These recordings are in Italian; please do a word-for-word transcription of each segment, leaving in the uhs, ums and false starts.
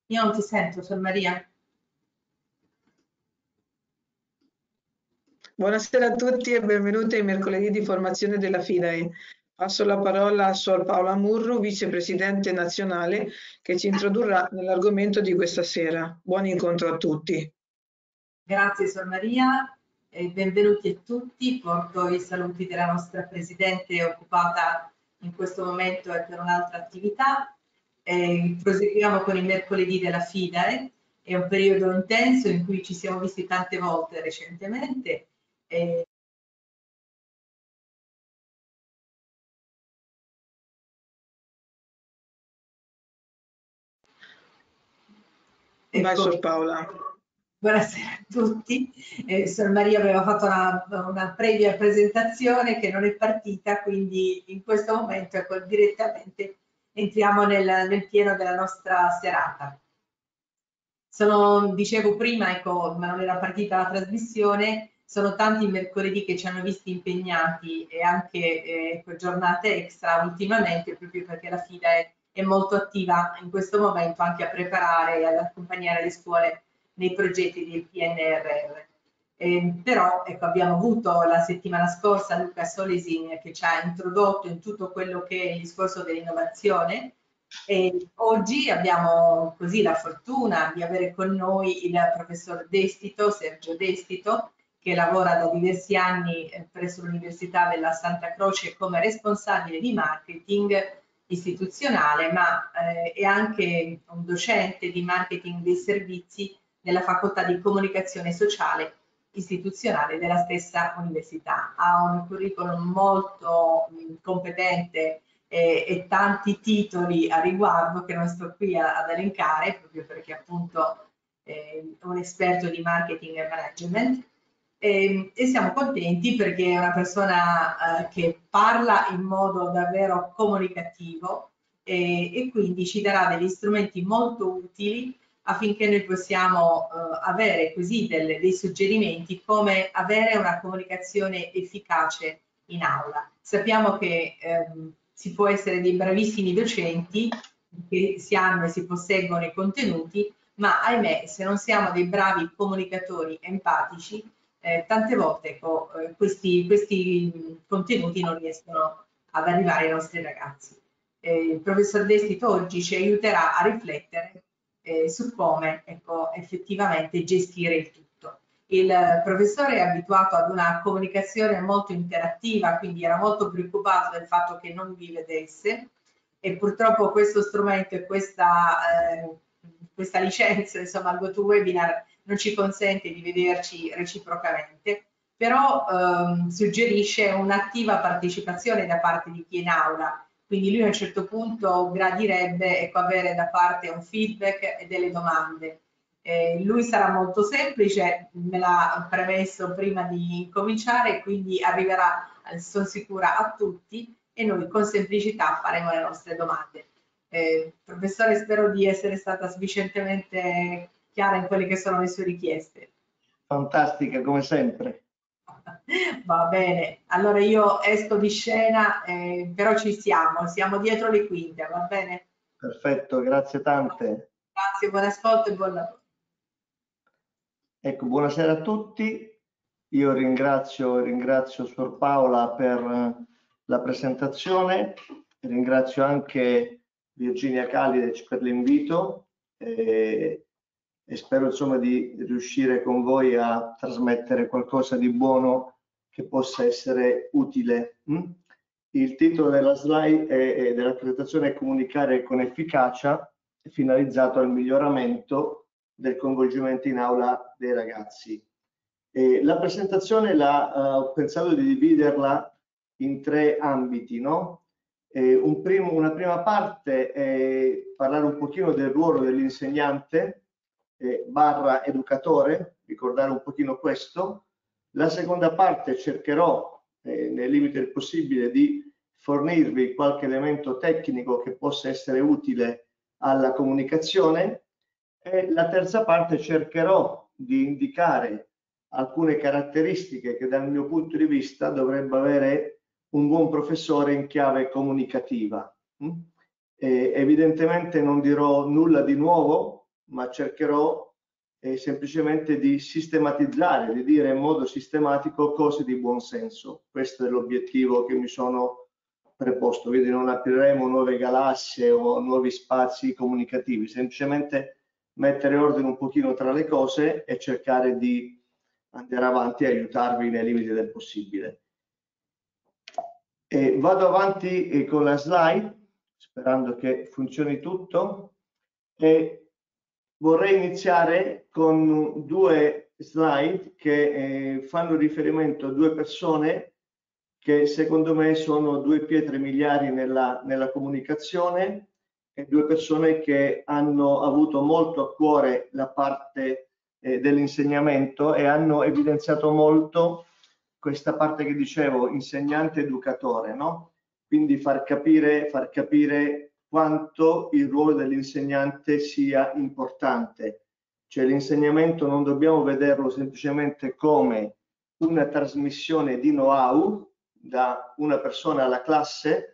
Io non ti sento, Sor Maria. Buonasera a tutti e benvenuti ai mercoledì di formazione della FIDAE. Passo la parola a Sor Paola Murru, vicepresidente nazionale, che ci introdurrà nell'argomento di questa sera. Buon incontro a tutti. Grazie Sor Maria e benvenuti a tutti. Porto i saluti della nostra Presidente occupata in questo momento e per un'altra attività. E proseguiamo con i mercoledì della FIDAE. È un periodo intenso in cui ci siamo visti tante volte recentemente. E Vai ecco, Sor Paola. buonasera a tutti. Eh, Sor Maria aveva fatto una, una previa presentazione che non è partita, quindi in questo momento ecco, direttamente entriamo nel, nel pieno della nostra serata. Sono, dicevo prima, ecco, ma non era partita la trasmissione, sono tanti i mercoledì che ci hanno visti impegnati e anche eh, giornate extra ultimamente, proprio perché la FIDA è, è molto attiva in questo momento anche a preparare e ad accompagnare le scuole nei progetti del P N R R. Eh, però ecco, abbiamo avuto la settimana scorsa Luca Solesin che ci ha introdotto in tutto quello che è il discorso dell'innovazione. E oggi abbiamo così la fortuna di avere con noi il professor Destito, Sergio Destito, che lavora da diversi anni presso l'Università della Santa Croce come responsabile di marketing istituzionale, ma eh, è anche un docente di marketing dei servizi nella facoltà di comunicazione sociale istituzionale della stessa università. Ha un curriculum molto mh, competente e, e tanti titoli a riguardo che non sto qui a, ad elencare, proprio perché appunto eh, è un esperto di marketing e management. E, e siamo contenti perché è una persona eh, che parla in modo davvero comunicativo e, e quindi ci darà degli strumenti molto utili affinché noi possiamo eh, avere così delle, dei suggerimenti come avere una comunicazione efficace in aula. Sappiamo che ehm, si può essere dei bravissimi docenti che si hanno e si posseggono i contenuti, ma ahimè se non siamo dei bravi comunicatori empatici, eh, tante volte ecco, eh, questi, questi contenuti non riescono ad arrivare ai nostri ragazzi. Eh, il professor Destito oggi ci aiuterà a riflettere eh, su come ecco, effettivamente gestire il tutto. Il professore è abituato ad una comunicazione molto interattiva, quindi era molto preoccupato del fatto che non vi vedesse e purtroppo questo strumento e questa, eh, questa licenza, insomma, il GoToWebinar non ci consente di vederci reciprocamente, però ehm, suggerisce un'attiva partecipazione da parte di chi è in aula. Quindi lui a un certo punto gradirebbe ecco, avere da parte un feedback e delle domande. Eh, lui sarà molto semplice, me l'ha premesso prima di cominciare, quindi arriverà, sono sicura, a tutti e noi con semplicità faremo le nostre domande. Eh, professore, spero di essere stata sufficientemente chiara in quelle che sono le sue richieste. Fantastica, come sempre. Va bene, allora io esco di scena, eh, però ci siamo, siamo dietro le quinte, va bene? Perfetto, grazie tante. Grazie, buon ascolto e buon lavoro. Ecco, buonasera a tutti. Io ringrazio, ringrazio Sor Paola per la presentazione, ringrazio anche Virginia Calidec per l'invito e, e spero insomma di riuscire con voi a trasmettere qualcosa di buono che possa essere utile. Il titolo della slide e della presentazione è Comunicare con efficacia, finalizzato al miglioramento del coinvolgimento in aula dei ragazzi. E la presentazione la, uh, ho pensato di dividerla in tre ambiti, no? E un primo, una prima parte è parlare un pochino del ruolo dell'insegnante eh, barra educatore, ricordare un pochino questo. La seconda parte cercherò, eh, nei limiti del possibile, di fornirvi qualche elemento tecnico che possa essere utile alla comunicazione. E la terza parte cercherò di indicare alcune caratteristiche che dal mio punto di vista dovrebbe avere un buon professore in chiave comunicativa. E evidentemente non dirò nulla di nuovo, ma cercherò eh, semplicemente di sistematizzare, di dire in modo sistematico cose di buon senso. Questo è l'obiettivo che mi sono preposto, quindi non apriremo nuove galassie o nuovi spazi comunicativi, semplicemente mettere ordine un pochino tra le cose e cercare di andare avanti e aiutarvi nei limiti del possibile. E vado avanti eh, con la slide, sperando che funzioni tutto, e vorrei iniziare con due slide che eh, fanno riferimento a due persone che secondo me sono due pietre miliari nella, nella comunicazione, e due persone che hanno avuto molto a cuore la parte eh, dell'insegnamento e hanno evidenziato molto questa parte che dicevo, insegnante-educatore, no? Quindi far capire, far capire quanto il ruolo dell'insegnante sia importante. Cioè l'insegnamento non dobbiamo vederlo semplicemente come una trasmissione di know-how da una persona alla classe,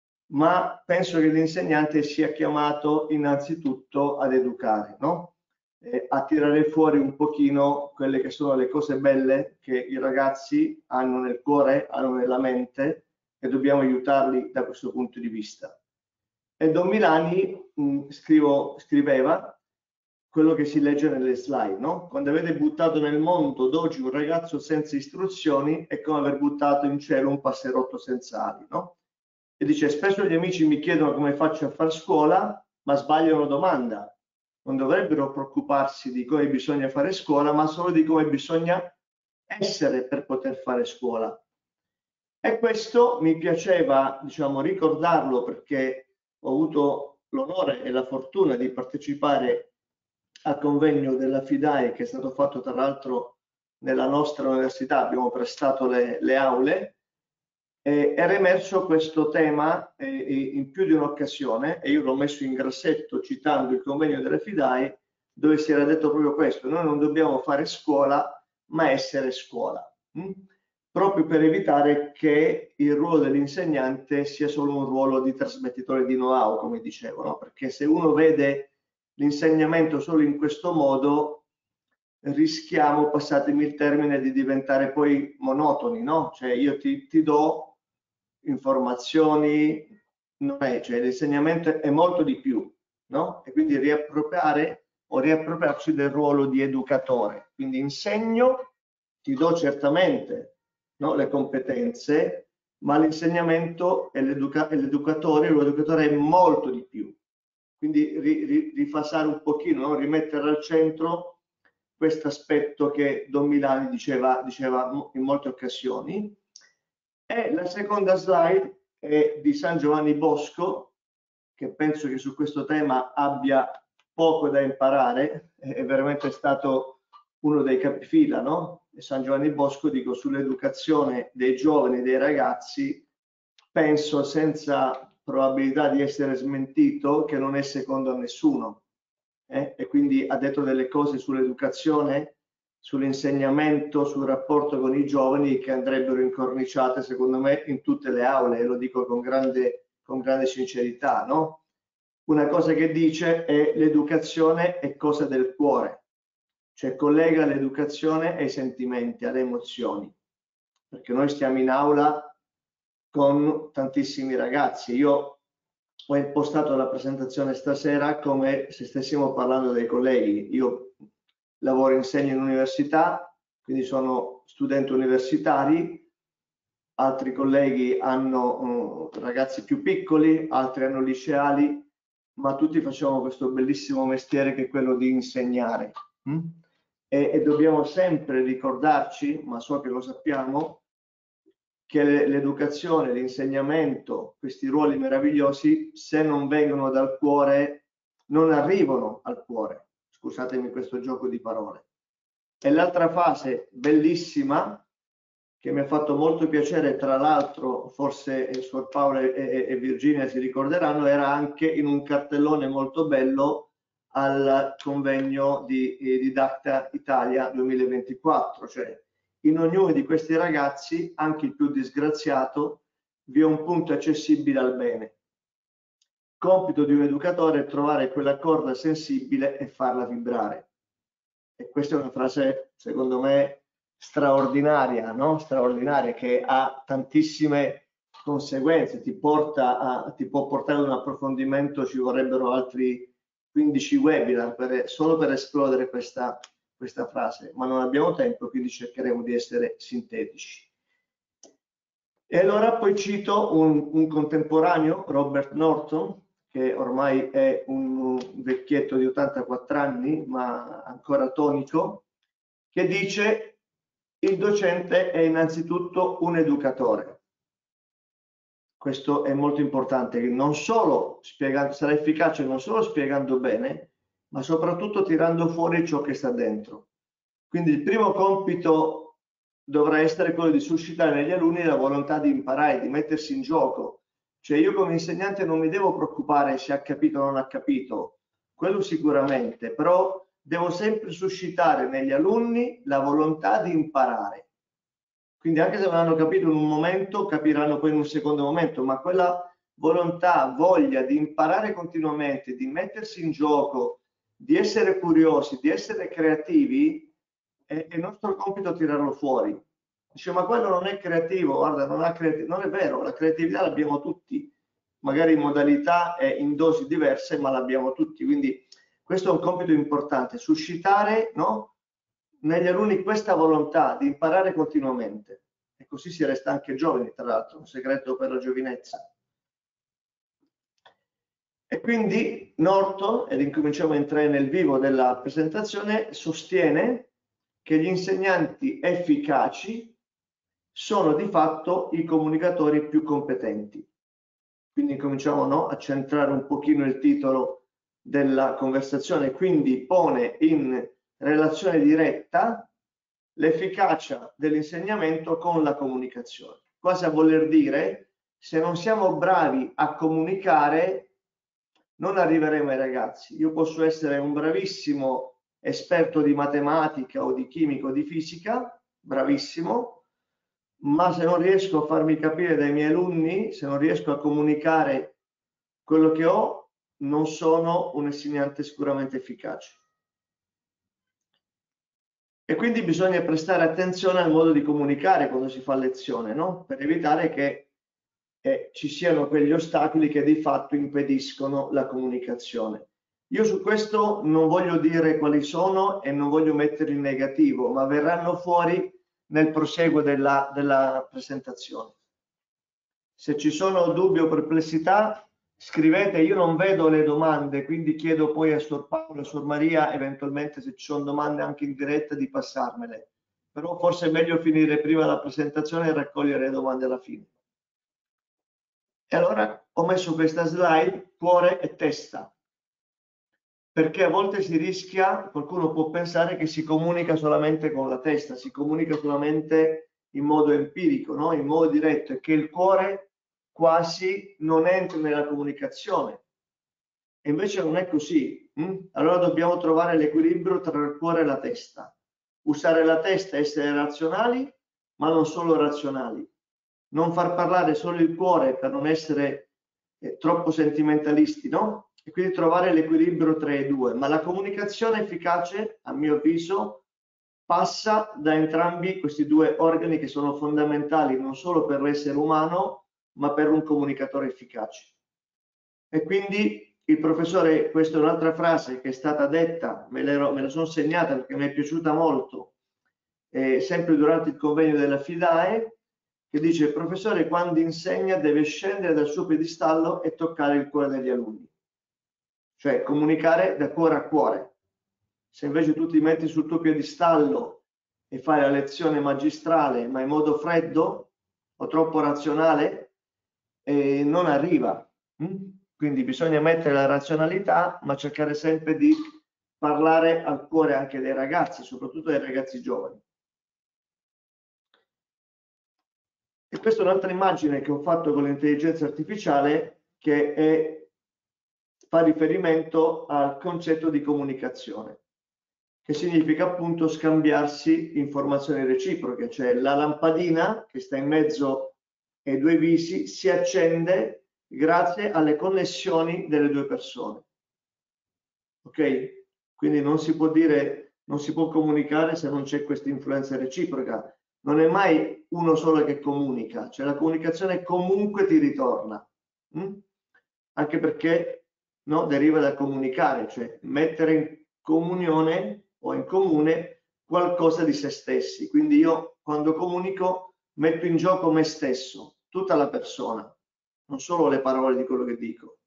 ma penso che l'insegnante sia chiamato innanzitutto ad educare, no? Eh, a tirare fuori un pochino quelle che sono le cose belle che i ragazzi hanno nel cuore, hanno nella mente, e dobbiamo aiutarli da questo punto di vista. E Don Milani mh, scrivo, scriveva quello che si legge nelle slide, no? Quando avete buttato nel mondo d'oggi un ragazzo senza istruzioni è come aver buttato in cielo un passerotto senza ali, no? E dice, spesso gli amici mi chiedono come faccio a fare scuola, ma sbagliano domanda. Non dovrebbero preoccuparsi di come bisogna fare scuola, ma solo di come bisogna essere per poter fare scuola. E questo mi piaceva, diciamo, ricordarlo, perché ho avuto l'onore e la fortuna di partecipare al convegno della FIDAE, che è stato fatto tra l'altro nella nostra università, abbiamo prestato le, le aule, eh, era emerso questo tema eh, in più di un'occasione, e io l'ho messo in grassetto citando il convegno della FIDAE, dove si era detto proprio questo: noi non dobbiamo fare scuola, ma essere scuola, hm? proprio per evitare che il ruolo dell'insegnante sia solo un ruolo di trasmettitore di know-how, come dicevo, no? Perché se uno vede l'insegnamento solo in questo modo rischiamo, passatemi il termine, di diventare poi monotoni, no? Cioè io ti, ti do informazioni, non è, cioè l'insegnamento è molto di più, no? E quindi riappropriare o riappropriarci del ruolo di educatore. Quindi insegno, ti do certamente, no, le competenze, ma l'insegnamento e l'educatore, l'educatore è molto di più. Quindi rifasare un pochino, no? Rimettere al centro questo aspetto che Don Milani diceva, diceva in molte occasioni. E la seconda slide è di San Giovanni Bosco, che penso che su questo tema abbia poco da imparare, è veramente stato uno dei capifila, no? E San Giovanni Bosco, dico, sull'educazione dei giovani e dei ragazzi, penso senza probabilità di essere smentito che non è secondo a nessuno, eh? E quindi ha detto delle cose sull'educazione, sull'insegnamento, sul rapporto con i giovani che andrebbero incorniciate secondo me in tutte le aule, e lo dico con grande, con grande sincerità, no? Una cosa che dice è: l'educazione è cosa del cuore, cioè collega l'educazione ai sentimenti, alle emozioni, perché noi stiamo in aula con tantissimi ragazzi. Io ho impostato la presentazione stasera come se stessimo parlando dei colleghi. Io lavoro, insegno in università, quindi sono studenti universitari, altri colleghi hanno uh, ragazzi più piccoli, altri hanno liceali, ma tutti facciamo questo bellissimo mestiere che è quello di insegnare. Mm? E, e dobbiamo sempre ricordarci, ma so che lo sappiamo, che l'educazione, l'insegnamento, questi ruoli meravigliosi, se non vengono dal cuore, non arrivano al cuore. Scusatemi questo gioco di parole. E l'altra fase bellissima, che mi ha fatto molto piacere, tra l'altro forse Suor Paola e, e Virginia si ricorderanno, era anche in un cartellone molto bello al convegno di, di Dacta Italia duemilaventiquattro, cioè in ognuno di questi ragazzi, anche il più disgraziato, vi è un punto accessibile al bene. compito di un educatore è trovare quella corda sensibile e farla vibrare. E questa è una frase, secondo me, straordinaria, no? Straordinaria, che ha tantissime conseguenze, ti, porta a, ti può portare ad un approfondimento, ci vorrebbero altri quindici webinar per, solo per esplodere questa, questa frase, ma non abbiamo tempo, quindi cercheremo di essere sintetici. E allora poi cito un, un contemporaneo, Robert Norton, che ormai è un vecchietto di ottantaquattro anni, ma ancora tonico, che dice: il docente è innanzitutto un educatore. Questo è molto importante, che non solo spiegando, sarà efficace non solo spiegando bene, ma soprattutto tirando fuori ciò che sta dentro. Quindi il primo compito dovrà essere quello di suscitare negli alunni la volontà di imparare, di mettersi in gioco. Cioè io come insegnante non mi devo preoccupare se ha capito o non ha capito, quello sicuramente, però devo sempre suscitare negli alunni la volontà di imparare. Quindi anche se non hanno capito in un momento, capiranno poi in un secondo momento, ma quella volontà, voglia di imparare continuamente, di mettersi in gioco, di essere curiosi, di essere creativi, è, è nostro compito tirarlo fuori. Dice, ma quello non è creativo, guarda, non, ha creativ- non è vero, la creatività l'abbiamo tutti, magari in modalità e in dosi diverse, ma l'abbiamo tutti. Quindi questo è un compito importante, suscitare, no, negli alunni questa volontà di imparare continuamente. E così si resta anche giovani, tra l'altro, un segreto per la giovinezza. E quindi Norton, ed incominciamo a entrare nel vivo della presentazione, sostiene che gli insegnanti efficaci sono di fatto i comunicatori più competenti. Quindi cominciamo, no, a centrare un pochino il titolo della conversazione, quindi pone in relazione diretta l'efficacia dell'insegnamento con la comunicazione. Quasi a voler dire, se non siamo bravi a comunicare, non arriveremo ai ragazzi. Io posso essere un bravissimo esperto di matematica o di chimica o di fisica, bravissimo, ma se non riesco a farmi capire dai miei alunni, se non riesco a comunicare quello che ho, non sono un insegnante sicuramente efficace. E quindi bisogna prestare attenzione al modo di comunicare quando si fa lezione, no? Per evitare che eh, ci siano quegli ostacoli che di fatto impediscono la comunicazione. Io su questo non voglio dire quali sono e non voglio metterli in negativo, ma verranno fuori nel proseguo della, della presentazione. Se ci sono dubbi o perplessità, scrivete. Io non vedo le domande, quindi chiedo poi a Sor Paola e a Sor Maria, eventualmente se ci sono domande anche in diretta, di passarmele. Però forse è meglio finire prima la presentazione e raccogliere le domande alla fine. E allora ho messo questa slide, cuore e testa, perché a volte si rischia, qualcuno può pensare che si comunica solamente con la testa, si comunica solamente in modo empirico, no? In modo diretto, e che il cuore quasi non entra nella comunicazione. E invece non è così. Hm? Allora dobbiamo trovare l'equilibrio tra il cuore e la testa. Usare la testa, essere razionali, ma non solo razionali. Non far parlare solo il cuore per non essere eh, troppo sentimentalisti, no? E quindi trovare l'equilibrio tra i due. Ma la comunicazione efficace, a mio avviso, passa da entrambi questi due organi che sono fondamentali non solo per l'essere umano, ma per un comunicatore efficace. E quindi il professore, questa è un'altra frase che è stata detta, me, me la sono segnata perché mi è piaciuta molto, eh, sempre durante il convegno della FIDAE, che dice: il professore quando insegna deve scendere dal suo piedistallo e toccare il cuore degli alunni, cioè comunicare da cuore a cuore. Se invece tu ti metti sul tuo piedistallo e fai la lezione magistrale ma in modo freddo o troppo razionale, eh, non arriva. Mm? Quindi bisogna mettere la razionalità, ma cercare sempre di parlare al cuore anche dei ragazzi, soprattutto dei ragazzi giovani. E questa è un'altra immagine che ho fatto con l'intelligenza artificiale, che è, fa riferimento al concetto di comunicazione, che significa appunto scambiarsi informazioni reciproche, cioè la lampadina che sta in mezzo ai due visi si accende grazie alle connessioni delle due persone. Ok? Quindi non si può dire, non si può comunicare se non c'è questa influenza reciproca. Non è mai uno solo che comunica, cioè la comunicazione comunque ti ritorna. Mm? Anche perché no, deriva da comunicare, cioè mettere in comunione o in comune qualcosa di se stessi. Quindi io quando comunico metto in gioco me stesso, tutta la persona, non solo le parole di quello che dico.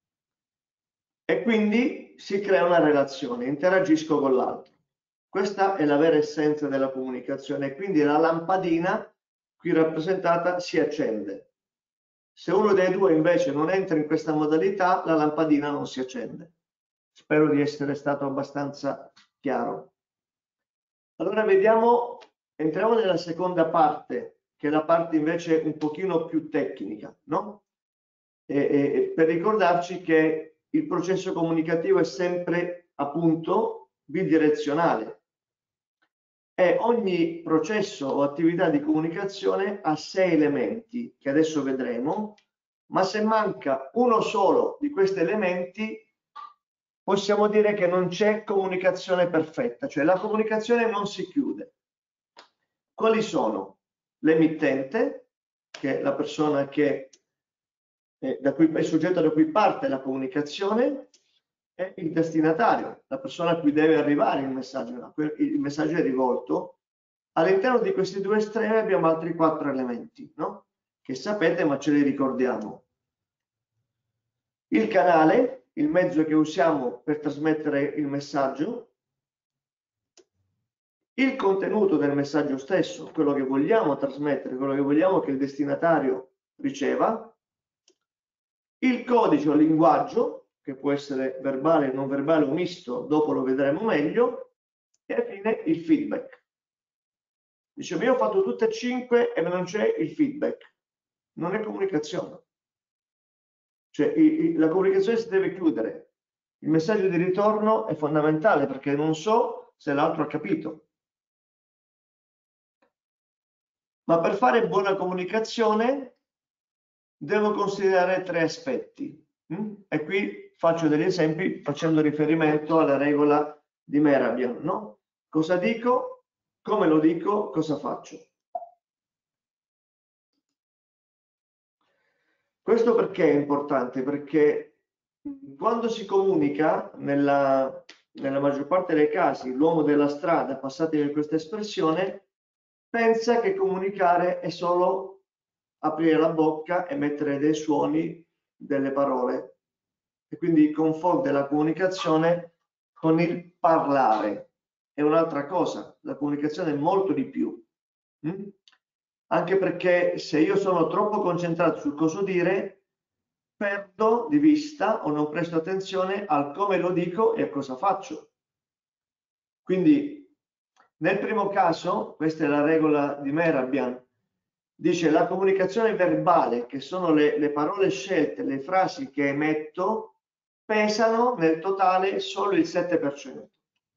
E quindi si crea una relazione, interagisco con l'altro. Questa è la vera essenza della comunicazione, quindi la lampadina qui rappresentata si accende. Se uno dei due invece non entra in questa modalità, la lampadina non si accende. Spero di essere stato abbastanza chiaro. Allora vediamo, entriamo nella seconda parte, che è la parte invece un pochino più tecnica, no? E, e, per ricordarci che il processo comunicativo è sempre appunto bidirezionale e ogni processo o attività di comunicazione ha sei elementi che adesso vedremo, ma se manca uno solo di questi elementi possiamo dire che non c'è comunicazione perfetta, cioè la comunicazione non si chiude. Quali sono? L'emittente, che è la persona che da cui è il soggetto da cui parte la comunicazione, è il destinatario, la persona a cui deve arrivare il messaggio. Il messaggio è rivolto. All'interno di questi due estremi abbiamo altri quattro elementi, no? Che sapete, ma ce li ricordiamo. Il canale, il mezzo che usiamo per trasmettere il messaggio, il contenuto del messaggio stesso, quello che vogliamo trasmettere, quello che vogliamo che il destinatario riceva, il codice o linguaggio, che può essere verbale, non verbale o misto, dopo lo vedremo meglio, e infine il feedback. Dicevo, io ho fatto tutte e cinque e non c'è il feedback. Non è comunicazione. Cioè i, i, la comunicazione si deve chiudere. Il messaggio di ritorno è fondamentale perché non so se l'altro ha capito. Ma per fare buona comunicazione devo considerare tre aspetti. Mm? E qui faccio degli esempi facendo riferimento alla regola di Mehrabian, no? Cosa dico, come lo dico, cosa faccio. Questo perché è importante? Perché quando si comunica, nella, nella maggior parte dei casi, l'uomo della strada, passatemi questa espressione, pensa che comunicare è solo aprire la bocca e mettere dei suoni, delle parole, e quindi confonde la comunicazione con il parlare. È un'altra cosa, la comunicazione è molto di più. Mm? Anche perché se io sono troppo concentrato sul cosa dire, perdo di vista o non presto attenzione al come lo dico e a cosa faccio. Quindi nel primo caso, questa è la regola di Mehrabian, dice la comunicazione verbale, che sono le, le parole scelte, le frasi che emetto, pesano nel totale solo il sette per cento.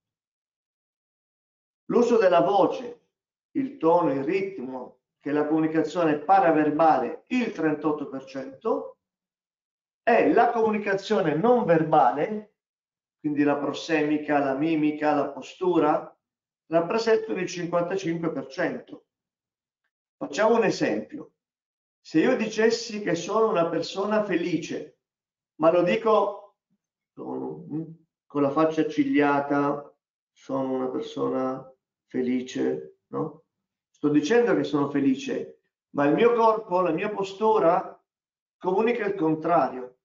L'uso della voce, il tono, il ritmo, che è la comunicazione paraverbale, il trentotto per cento, e la comunicazione non verbale, quindi la prossemica, la mimica, la postura, rappresentano il cinquantacinque per cento. Facciamo un esempio. Se io dicessi che sono una persona felice, ma lo dico con la faccia accigliata, sono una persona felice, no? Sto dicendo che sono felice, ma il mio corpo, la mia postura comunica il contrario.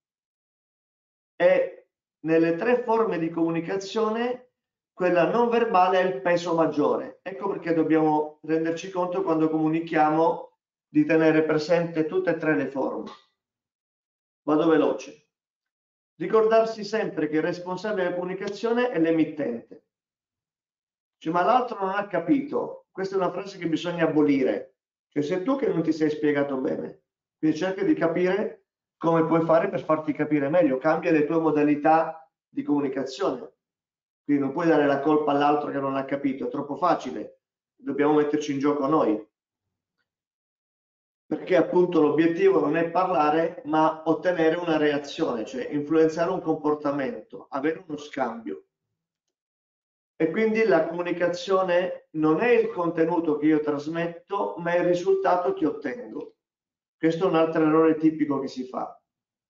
E nelle tre forme di comunicazione, quella non verbale è il peso maggiore. Ecco perché dobbiamo renderci conto quando comunichiamo di tenere presente tutte e tre le forme. Vado veloce. Ricordarsi sempre che il responsabile della comunicazione è l'emittente. Cioè, ma l'altro non ha capito. Questa è una frase che bisogna abolire. Cioè, sei tu che non ti sei spiegato bene. Quindi cerca di capire come puoi fare per farti capire meglio. Cambia le tue modalità di comunicazione. Quindi non puoi dare la colpa all'altro che non l'ha capito, è troppo facile. Dobbiamo metterci in gioco noi. Perché perché appunto l'obiettivo non è parlare, ma ottenere una reazione, cioè influenzare un comportamento, avere uno scambio. E quindi la comunicazione non è il contenuto che io trasmetto, ma è il risultato che ottengo. Questo è un altro errore tipico che si fa.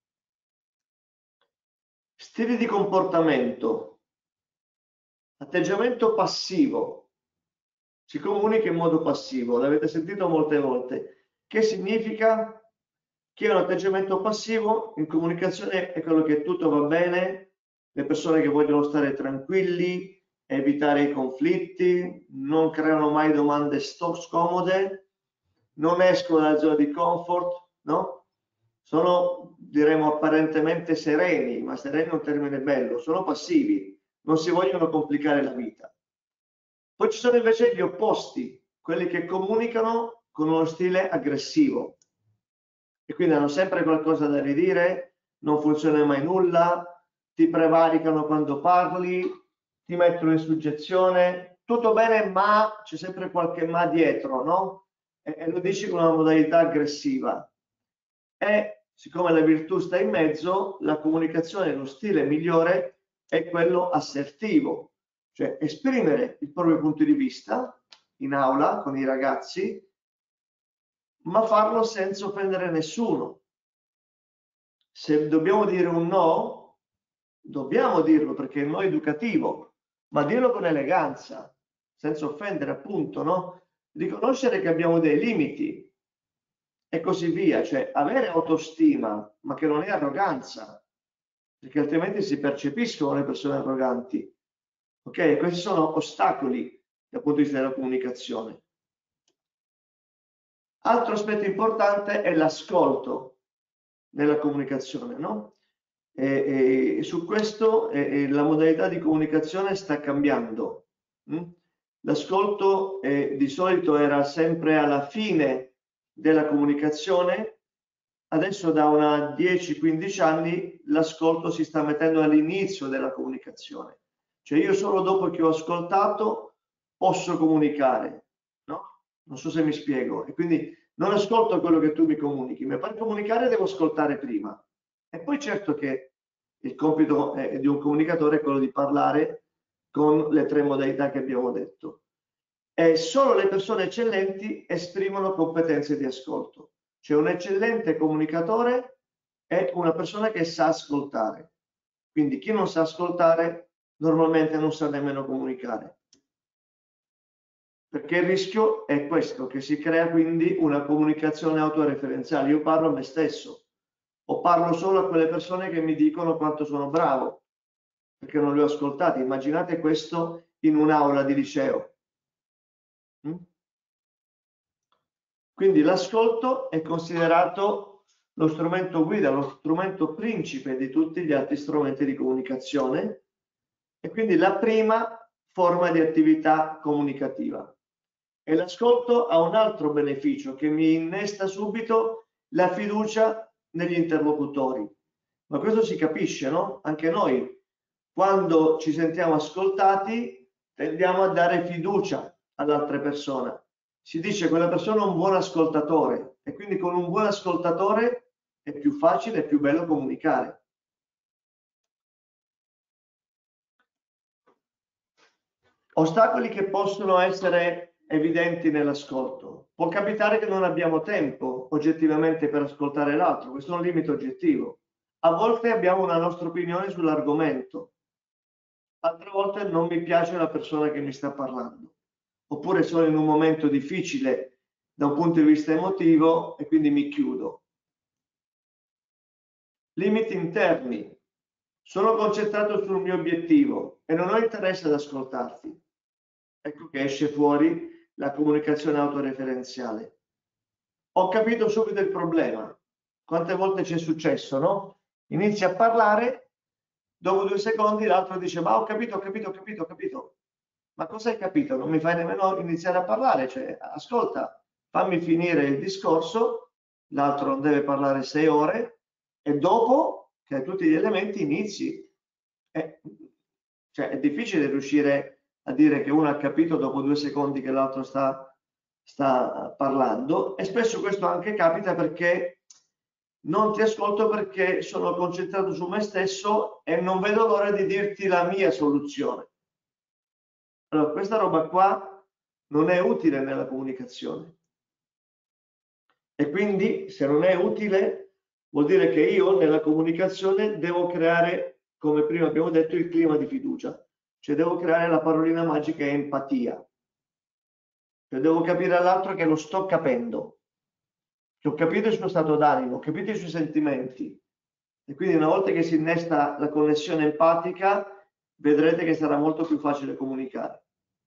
Stili di comportamento. Atteggiamento passivo. Si comunica in modo passivo, l'avete sentito molte volte. Che significa? Che un atteggiamento passivo in comunicazione è quello che tutto va bene, le persone che vogliono stare tranquilli, evitare i conflitti, non creano mai domande scomode, non escono dalla zona di comfort, no? Sono, diremo, apparentemente sereni, ma sereni è un termine bello, sono passivi, non si vogliono complicare la vita. Poi ci sono invece gli opposti, quelli che comunicano con uno stile aggressivo e quindi hanno sempre qualcosa da ridire, non funziona mai nulla, ti prevaricano quando parli, ti mettono in soggezione, tutto bene ma c'è sempre qualche ma dietro, no? E, e lo dici con una modalità aggressiva. E siccome la virtù sta in mezzo, la comunicazione, lo stile migliore è quello assertivo, cioè esprimere il proprio punto di vista in aula con i ragazzi, ma farlo senza offendere nessuno. Se dobbiamo dire un no, dobbiamo dirlo perché è un no educativo, ma dirlo con eleganza, senza offendere, appunto, no? Riconoscere che abbiamo dei limiti e così via, cioè avere autostima, ma che non è arroganza, perché altrimenti si percepiscono le persone arroganti. Ok? Questi sono ostacoli dal punto di vista della comunicazione. Altro aspetto importante è l'ascolto nella comunicazione, no? E, e su questo e, e la modalità di comunicazione sta cambiando. L'ascolto eh, di solito era sempre alla fine della comunicazione, adesso da una dieci quindici anni l'ascolto si sta mettendo all'inizio della comunicazione. Cioè io solo dopo che ho ascoltato posso comunicare, no? Non so se mi spiego. E quindi non ascolto quello che tu mi comunichi, ma per comunicare devo ascoltare prima. E poi certo che il compito eh, di un comunicatore è quello di parlare con le tre modalità che abbiamo detto. E solo le persone eccellenti esprimono competenze di ascolto. Cioè un eccellente comunicatore è una persona che sa ascoltare. Quindi chi non sa ascoltare normalmente non sa nemmeno comunicare. Perché il rischio è questo, che si crea quindi una comunicazione autoreferenziale. Io parlo a me stesso o parlo solo a quelle persone che mi dicono quanto sono bravo, perché non li ho ascoltati. Immaginate questo in un'aula di liceo. Mm? Quindi l'ascolto è considerato lo strumento guida, lo strumento principe di tutti gli altri strumenti di comunicazione e quindi la prima forma di attività comunicativa. E l'ascolto ha un altro beneficio che mi innesta subito la fiducia negli interlocutori. Ma questo si capisce, no? Anche noi, quando ci sentiamo ascoltati, tendiamo a dare fiducia all'altra persona. Si dice che quella persona è un buon ascoltatore e quindi con un buon ascoltatore è più facile e più bello comunicare. Ostacoli che possono essere evidenti nell'ascolto. Può capitare che non abbiamo tempo oggettivamente per ascoltare l'altro, questo è un limite oggettivo. A volte abbiamo una nostra opinione sull'argomento, altre volte non mi piace la persona che mi sta parlando, oppure sono in un momento difficile da un punto di vista emotivo e quindi mi chiudo. Limiti interni. Sono concentrato sul mio obiettivo e non ho interesse ad ascoltarti. Ecco che esce fuori la comunicazione autoreferenziale. Ho capito subito il problema. Quante volte ci è successo, no? Inizi a parlare, dopo due secondi l'altro dice ma ho capito, ho capito, ho capito, ho capito. Ma cosa hai capito? Non mi fai nemmeno iniziare a parlare, cioè ascolta, fammi finire il discorso, l'altro non deve parlare sei ore e dopo che hai tutti gli elementi inizi. Eh, cioè è difficile riuscire a dire che uno ha capito dopo due secondi che l'altro sta, sta parlando, e spesso questo anche capita perché non ti ascolto perché sono concentrato su me stesso e non vedo l'ora di dirti la mia soluzione. Allora, questa roba qua non è utile nella comunicazione. E quindi, se non è utile, vuol dire che io nella comunicazione devo creare, come prima abbiamo detto, il clima di fiducia. Cioè devo creare la parolina magica empatia. Cioè devo capire all'altro che lo sto capendo, che ho capito il suo stato d'animo, ho capito i suoi sentimenti. E quindi una volta che si innesta la connessione empatica, vedrete che sarà molto più facile comunicare.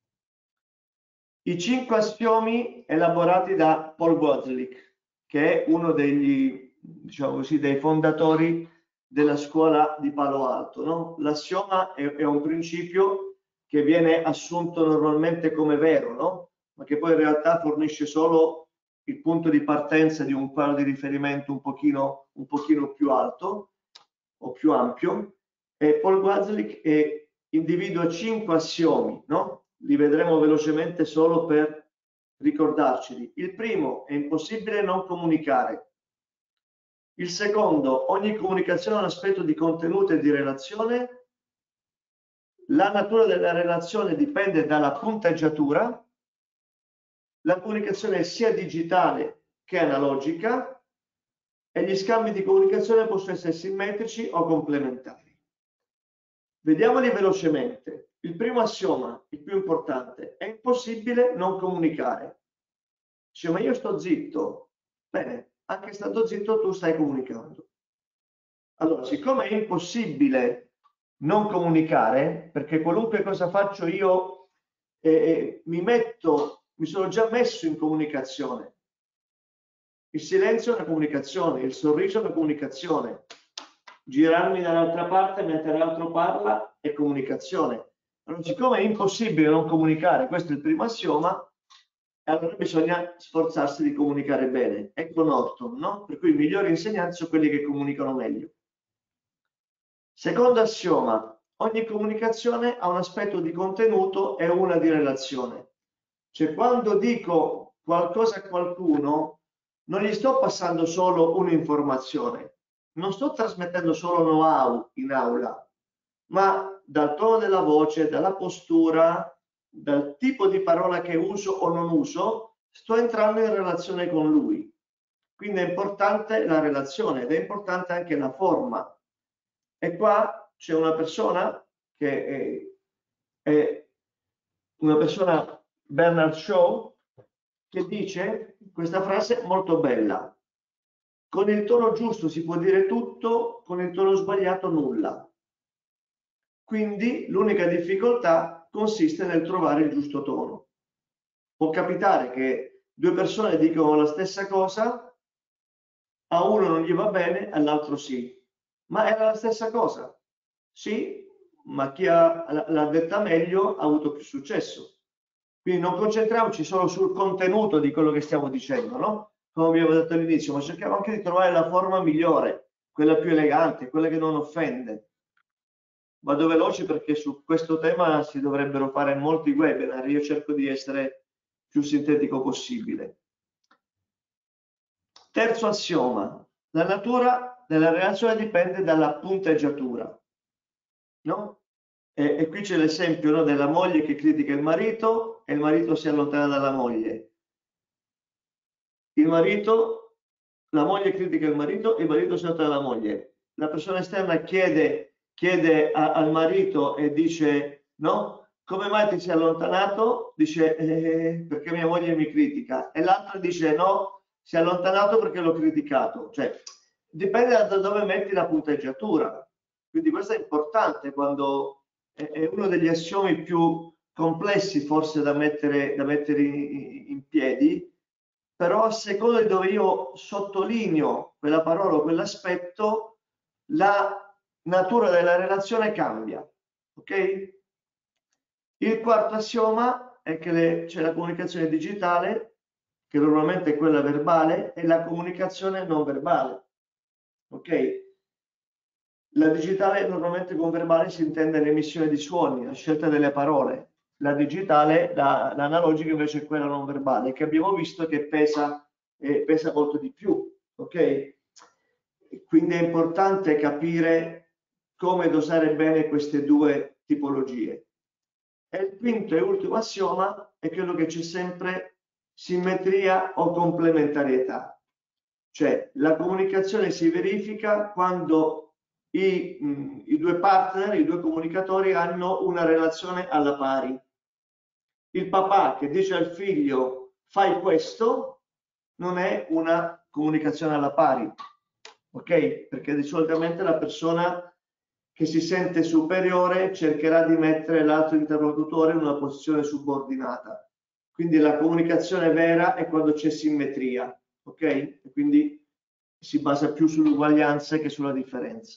I cinque assiomi elaborati da Paul Watzlawick, che è uno degli, diciamo così, dei fondatori della scuola di Palo Alto, no? L'assioma è, è un principio che viene assunto normalmente come vero, no? Ma che poi in realtà fornisce solo il punto di partenza di un quadro di riferimento un pochino, un pochino più alto o più ampio. E Paul Watzlawick è, individua cinque assiomi, no? Li vedremo velocemente solo per ricordarceli. Il primo: è impossibile non comunicare. Il secondo: ogni comunicazione ha un aspetto di contenuto e di relazione. La natura della relazione dipende dalla punteggiatura. La comunicazione è sia digitale che analogica e gli scambi di comunicazione possono essere simmetrici o complementari. Vediamoli velocemente. Il primo assioma, il più importante: è impossibile non comunicare. Dice, ma io sto zitto. Bene, anche stando zitto tu stai comunicando. Allora, siccome è impossibile non comunicare, perché qualunque cosa faccio io eh, mi metto, mi sono già messo in comunicazione. Il silenzio è una comunicazione, il sorriso è una comunicazione. Girarmi dall'altra parte mentre l'altro parla è comunicazione. Allora, siccome è impossibile non comunicare, questo è il primo assioma, allora bisogna sforzarsi di comunicare bene. Ecco Norton, no? Per cui i migliori insegnanti sono quelli che comunicano meglio. Secondo assioma: ogni comunicazione ha un aspetto di contenuto e una di relazione. Cioè, quando dico qualcosa a qualcuno, non gli sto passando solo un'informazione, non sto trasmettendo solo know-how in aula, ma dal tono della voce, dalla postura, dal tipo di parola che uso o non uso, sto entrando in relazione con lui. Quindi è importante la relazione ed è importante anche la forma. E qua c'è una persona che è, è una persona, Bernard Shaw, che dice questa frase molto bella: con il tono giusto si può dire tutto, con il tono sbagliato nulla. Quindi l'unica difficoltà consiste nel trovare il giusto tono. Può capitare che due persone dicono la stessa cosa, a uno non gli va bene, all'altro sì, ma era la stessa cosa. Sì, ma chi l'ha detta meglio ha avuto più successo. Quindi non concentriamoci solo sul contenuto di quello che stiamo dicendo, no? Come abbiamo detto all'inizio, ma cerchiamo anche di trovare la forma migliore, quella più elegante, quella che non offende. Vado veloce perché su questo tema si dovrebbero fare molti webinar, io cerco di essere più sintetico possibile. Terzo assioma: la natura della relazione dipende dalla punteggiatura, no? E, e qui c'è l'esempio, no, della moglie che critica il marito e il marito si allontana dalla moglie. Il marito, la moglie critica il marito e il marito si allontana dalla moglie. La persona esterna chiede, chiede a, al marito e dice, no, come mai ti sei allontanato? Dice, eh, perché mia moglie mi critica. E l'altra dice, no, si è allontanato perché l'ho criticato. Cioè, dipende da dove metti la punteggiatura. Quindi questo è importante quando è uno degli assiomi più complessi forse da mettere, da mettere in, in piedi, però a seconda di dove io sottolineo quella parola o quell'aspetto, la natura della relazione cambia. Ok? Il quarto assioma è che c'è la comunicazione digitale, che normalmente è quella verbale, e la comunicazione non verbale. Ok? La digitale normalmente con verbale si intende l'emissione di suoni, la scelta delle parole. la digitale, la, l'analogica invece è quella non verbale, che abbiamo visto che pesa, eh, pesa molto di più, ok? Quindi è importante capire come dosare bene queste due tipologie. E il quinto e ultimo assioma è quello che c'è sempre simmetria o complementarietà, cioè la comunicazione si verifica quando i, mh, i due partner, i due comunicatori hanno una relazione alla pari. Il papà che dice al figlio fai questo non è una comunicazione alla pari, ok? Perché solitamente la persona che si sente superiore cercherà di mettere l'altro interlocutore in una posizione subordinata. Quindi la comunicazione vera è quando c'è simmetria, ok? E quindi si basa più sull'uguaglianza che sulla differenza.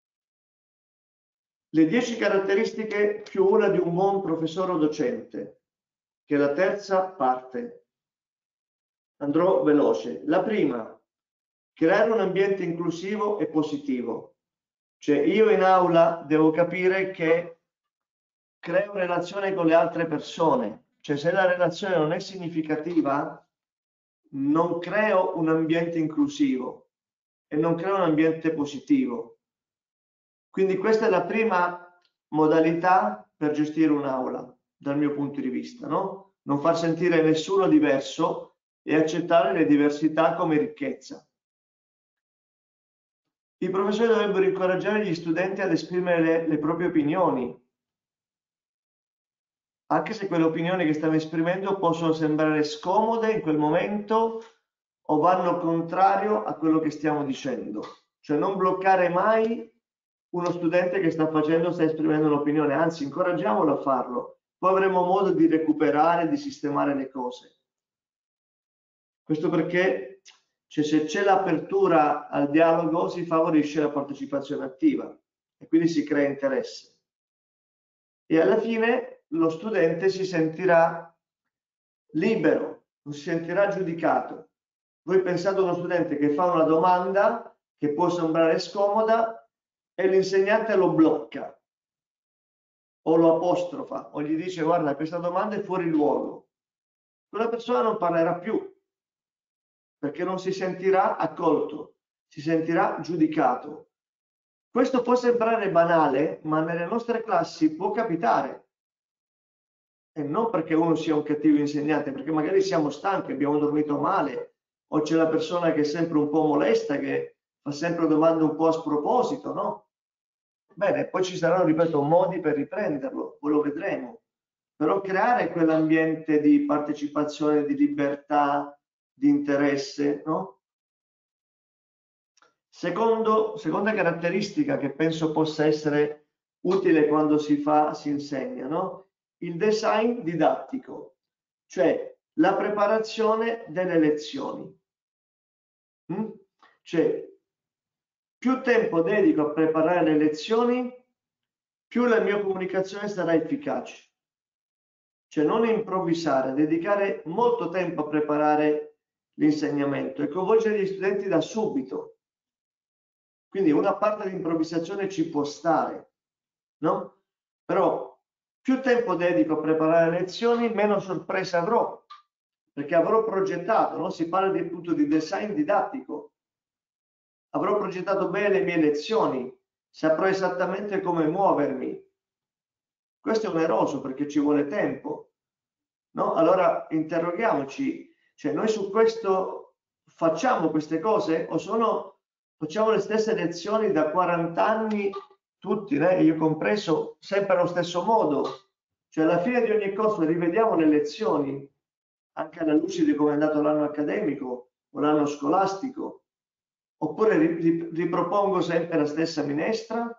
Le dieci caratteristiche più una di un buon professore o docente, che è la terza parte. Andrò veloce. La prima, creare un ambiente inclusivo e positivo. Cioè io in aula devo capire che creo relazione con le altre persone. Cioè se la relazione non è significativa, non creo un ambiente inclusivo e non creo un ambiente positivo. Quindi questa è la prima modalità per gestire un'aula, dal mio punto di vista, no? Non far sentire nessuno diverso e accettare le diversità come ricchezza. I professori dovrebbero incoraggiare gli studenti ad esprimere le, le proprie opinioni, anche se quelle opinioni che stanno esprimendo possono sembrare scomode in quel momento o vanno contrario a quello che stiamo dicendo. Cioè non bloccare mai uno studente che sta facendo, sta esprimendo un'opinione, anzi incoraggiamolo a farlo, poi avremo modo di recuperare, di sistemare le cose. Questo perché cioè, se c'è l'apertura al dialogo si favorisce la partecipazione attiva e quindi si crea interesse. E alla fine lo studente si sentirà libero, non si sentirà giudicato. Voi pensate a uno studente che fa una domanda che può sembrare scomoda e l'insegnante lo blocca o lo apostrofa o gli dice guarda questa domanda è fuori luogo. Quella persona non parlerà più perché non si sentirà accolto, si sentirà giudicato. Questo può sembrare banale, ma nelle nostre classi può capitare. E non perché uno sia un cattivo insegnante, perché magari siamo stanchi, abbiamo dormito male, o c'è la persona che è sempre un po' molesta, che fa sempre domande un po' a sproposito, no? Bene, poi ci saranno, ripeto, modi per riprenderlo, poi lo vedremo. Però creare quell'ambiente di partecipazione, di libertà, di interesse, no? Secondo, seconda caratteristica che penso possa essere utile quando si fa, si insegna, no? Il design didattico, cioè la preparazione delle lezioni. Mm? Cioè, più tempo dedico a preparare le lezioni, più la mia comunicazione sarà efficace. Cioè non improvvisare, dedicare molto tempo a preparare l'insegnamento e coinvolgere gli studenti da subito. Quindi una parte di improvvisazione ci può stare, no? Però più tempo dedico a preparare le lezioni, meno sorprese avrò, perché avrò progettato, no? Si parla di, appunto di design didattico. Avrò progettato bene le mie lezioni, saprò esattamente come muovermi. Questo è oneroso perché ci vuole tempo, no? Allora interroghiamoci, cioè noi su questo facciamo queste cose o sono... Facciamo le stesse lezioni da quaranta anni, tutti, eh, io compreso, sempre allo stesso modo. Cioè alla fine di ogni corso rivediamo le lezioni, anche alla luce di come è andato l'anno accademico o l'anno scolastico, oppure ripropongo sempre la stessa minestra.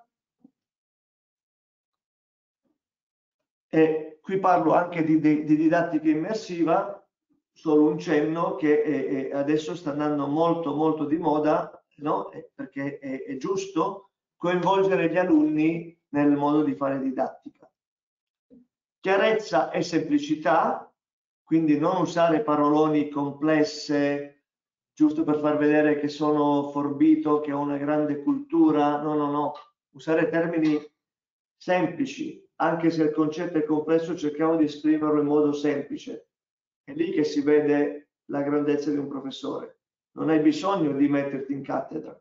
E qui parlo anche di, di, di didattica immersiva, solo un cenno che è, è adesso sta andando molto molto di moda, no? Perché è, è giusto coinvolgere gli alunni nel modo di fare didattica. Chiarezza e semplicità, quindi non usare paroloni complesse giusto per far vedere che sono forbito, che ho una grande cultura, no, no, no, usare termini semplici, anche se il concetto è complesso, cerchiamo di esprimerlo in modo semplice. È lì che si vede la grandezza di un professore. Non hai bisogno di metterti in cattedra.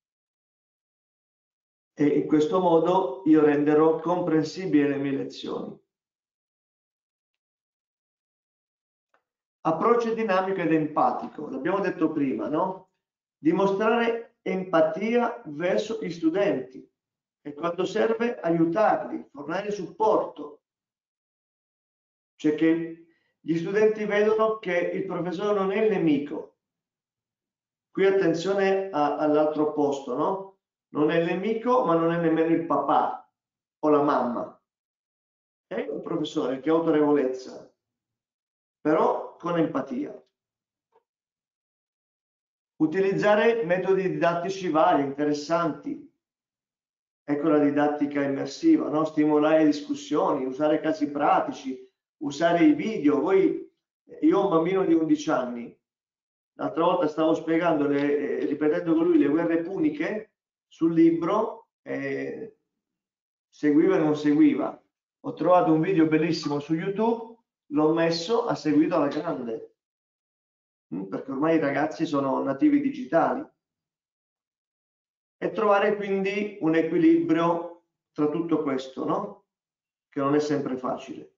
E in questo modo io renderò comprensibili le mie lezioni. Approccio dinamico ed empatico, l'abbiamo detto prima, no? Dimostrare empatia verso gli studenti e quando serve aiutarli, fornire supporto. Cioè che gli studenti vedono che il professore non è il nemico. Qui attenzione all'altro opposto, no? Non è il nemico, ma non è nemmeno il papà o la mamma. È un professore che ha autorevolezza, però con empatia. Utilizzare metodi didattici vari, interessanti. Ecco la didattica immersiva, no? Stimolare discussioni, usare casi pratici, usare i video. Voi, io ho un bambino di undici anni, l'altra volta stavo spiegando, le, eh, ripetendo con lui le guerre puniche sul libro, eh, seguiva e non seguiva. Ho trovato un video bellissimo su YouTube, l'ho messo, ha seguito alla grande. Perché ormai i ragazzi sono nativi digitali, e trovare quindi un equilibrio tra tutto questo, no? Che non è sempre facile.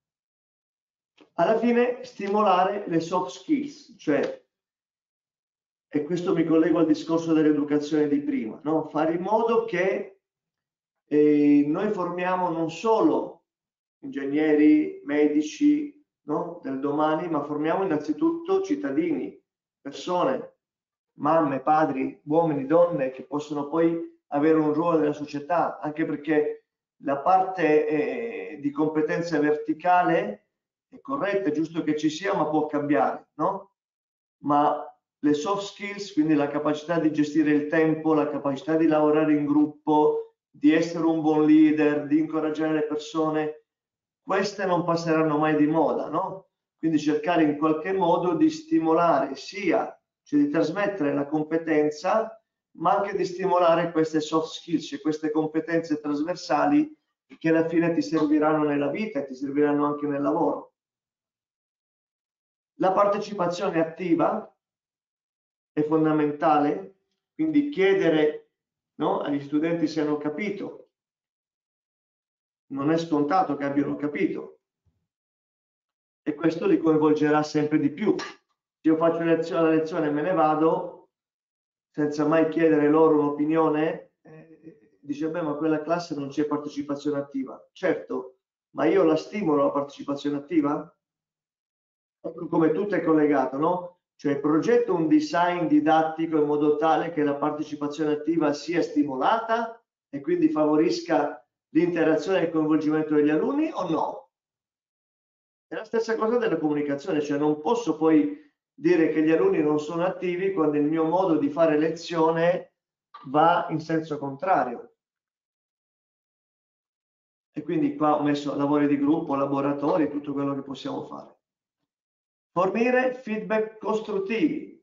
Alla fine stimolare le soft skills, cioè, e questo mi collego al discorso dell'educazione di prima, no? Fare in modo che eh, noi formiamo non solo ingegneri, medici, no? Del domani, ma formiamo innanzitutto cittadini, persone, mamme, padri, uomini, donne che possono poi avere un ruolo nella società, anche perché la parte eh, di competenza verticale è corretta, è giusto che ci sia, ma può cambiare, no? Ma le soft skills, quindi la capacità di gestire il tempo, la capacità di lavorare in gruppo, di essere un buon leader, di incoraggiare le persone, queste non passeranno mai di moda, no? Quindi cercare in qualche modo di stimolare sia, cioè di trasmettere la competenza, ma anche di stimolare queste soft skills, cioè queste competenze trasversali che alla fine ti serviranno nella vita e ti serviranno anche nel lavoro. La partecipazione attiva è fondamentale, quindi chiedere, no, agli studenti se hanno capito. Non è scontato che abbiano capito e questo li coinvolgerà sempre di più. Se io faccio lezione, la lezione e me ne vado senza mai chiedere loro un'opinione, eh, dice beh, ma quella classe non c'è partecipazione attiva. Certo, ma io la stimolo la partecipazione attiva? Ecco come tutto è collegato, no? Cioè progetto un design didattico in modo tale che la partecipazione attiva sia stimolata e quindi favorisca l'interazione e il coinvolgimento degli alunni o no? È la stessa cosa della comunicazione, cioè non posso poi dire che gli alunni non sono attivi quando il mio modo di fare lezione va in senso contrario. E quindi qua ho messo lavori di gruppo, laboratori, tutto quello che possiamo fare. Fornire feedback costruttivi.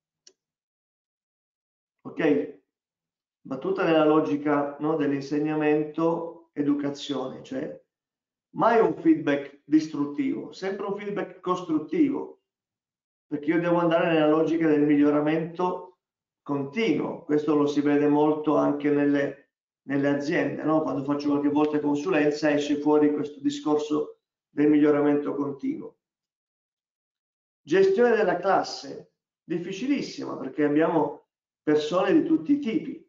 Ok? Ma tutta nella logica, no, dell'insegnamento educazione, cioè mai un feedback distruttivo, sempre un feedback costruttivo, perché io devo andare nella logica del miglioramento continuo. Questo lo si vede molto anche nelle, nelle aziende, no? Quando faccio qualche volta consulenza esce fuori questo discorso del miglioramento continuo. Gestione della classe, difficilissima perché abbiamo persone di tutti i tipi.